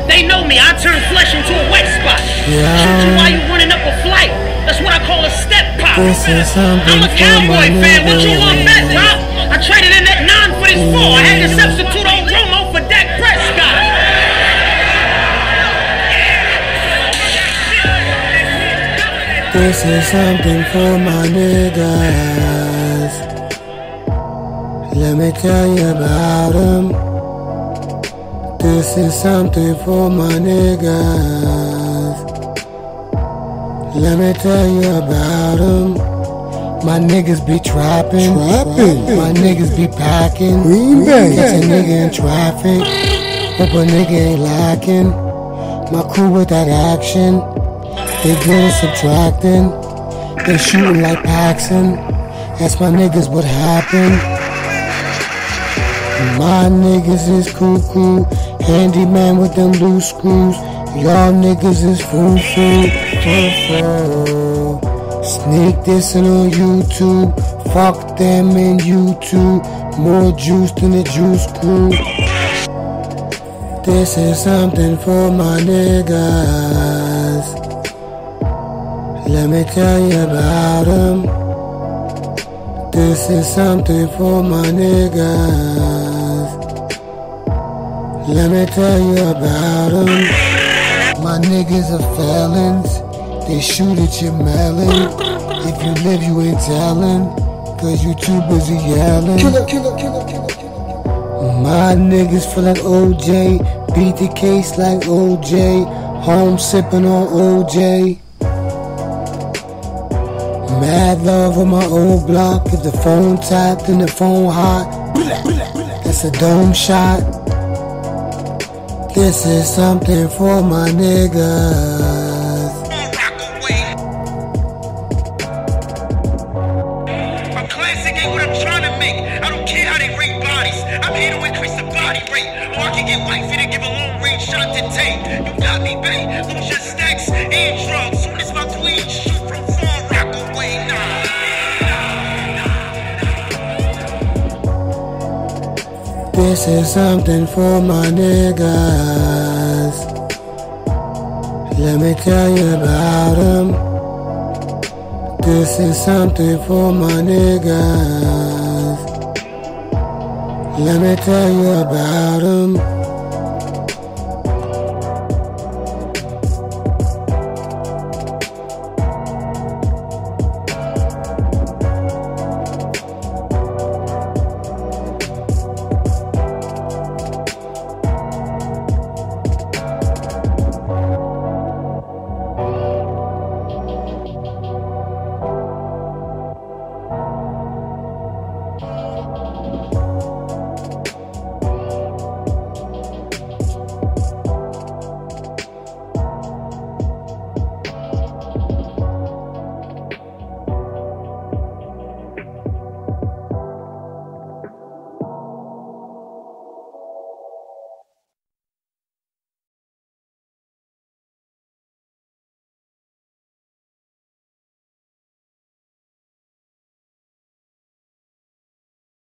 They know me. I turn flesh into a wet spot. Yeah. Shoot you while you running up a flight. That's what I call a step pop. This is something I'm a for Cowboy my fan. What you niggas. want bet, Rob? I traded in that 9 for this 4. I had to substitute on Romo for Dak Prescott. This is something for my niggas. Let me tell you about them. This is something for my niggas. Let me tell you about them. My niggas be trapping. My niggas be packing. Catch a nigga in traffic. Hope a nigga ain't lacking. My crew with that action. They good at subtracting. They shooting like Paxson. Ask my niggas what happened. My niggas is cuckoo. Handyman with them loose screws. Y'all niggas is foo-foo. Sneak dissing on YouTube. Fuck them and YouTube. More juice than the Juice Crew. This is something for my niggas. Let me tell you about them. This is something for my niggas. Let me tell you about them. My niggas are felons. They shoot at your melon. If you live, you ain't telling. Cause you too busy yelling. My niggas feel like OJ. Beat the case like OJ. Home sipping on OJ. Mad love on my old block. If the phone tapped and the phone hot, that's a dome shot. This is something for my niggas. A classic ain't what I'm trying to make. I don't care how they rate bodies. I'm here to increase the body rate. Or I can get wifey to give a long range shot to take. You got me, babe. Lose your stacks and drugs. Soon as my queen shoot from far Rockaway. This is something for my niggas. Let me tell you about them. This is something for my niggas. Let me tell you about them.